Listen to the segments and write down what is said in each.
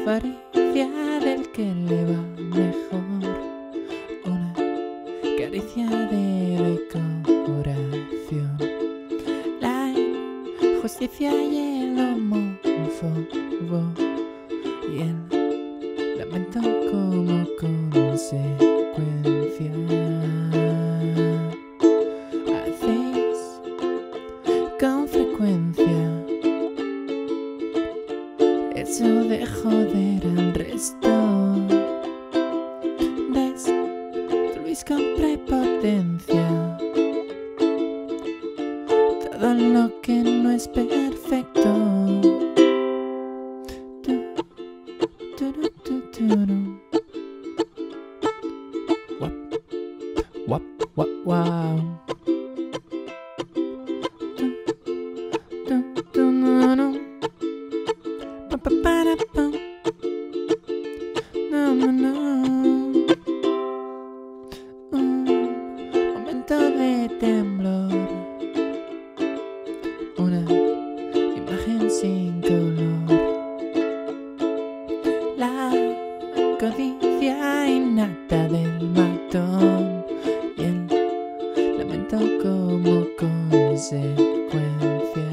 avaricia del que le va mejor, una caricia de decoración, la injusticia y el homófobo y el lamento como consecuencia. Hacéis con frecuencia eso de joder al resto, destruís con prepotencia todo lo que no es perfecto. Wap, wap, wow. No, no, no. Un momento de temblor, una imagen sin color, la codicia innata del matón y el lamento como consecuencia.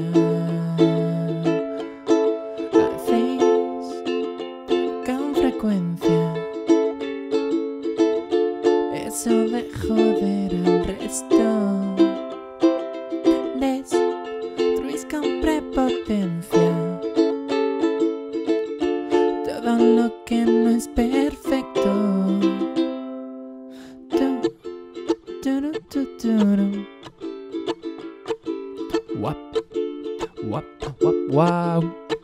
Hacéis con frecuencia eso de joder al resto, destruís con prepotencia todo lo que no es perfecto. Wap, wap, wap, wow.